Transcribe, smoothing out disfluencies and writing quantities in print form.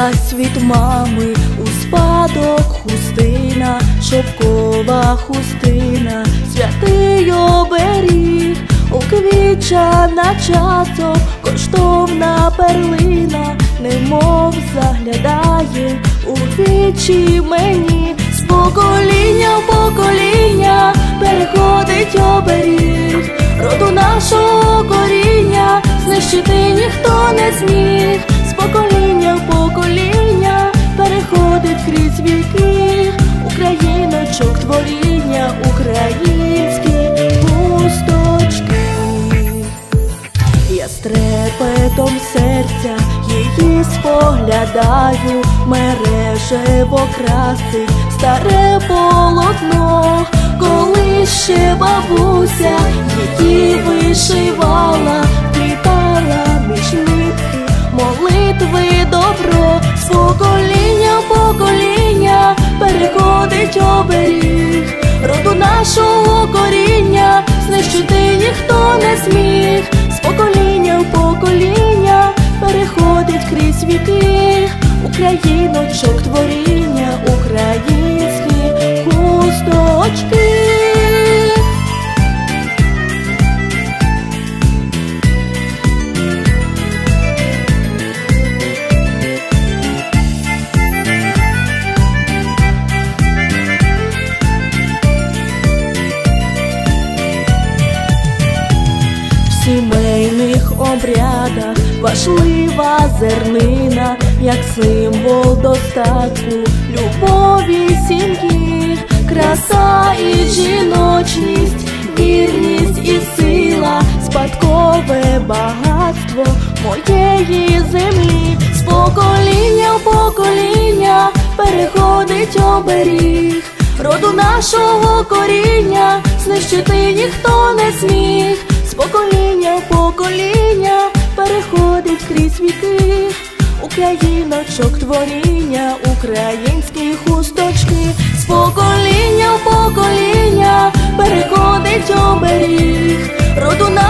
дісталась від мами у спадок хустина, шовкова хустина, святий оберіг, уквітчана часом, коштовна перлина, немов заглядає у вічі мені. З покоління в покоління переходить оберіг, роду нашого коріння знищити ніхто не зміг. З покоління в покоління переходить крізь віки, україночок творіння, українські хусточки. Я з трепетом серця її споглядаю, мережево красить старе полотно, коли ще бабуся її вишивала, вплітала між нитки молитви добро. З покоління в покоління переходить оберіг, роду нашого коріння знищити ніхто не зміг. З покоління в покоління переходить крізь віки, україночок творіння, українські хусточки. В сімейних обрядах важлива зернина, як символ достатку, любові, сім'ї, краса і жіночність, вірність і сила, спадкове багатство моєї землі. З покоління в покоління переходить оберіг, роду нашого коріння знищити ніхто не зміг. З покоління в покоління переходить крізь віки, україночок творіння, українські хусточки. З покоління в покоління переходить оберіг, роду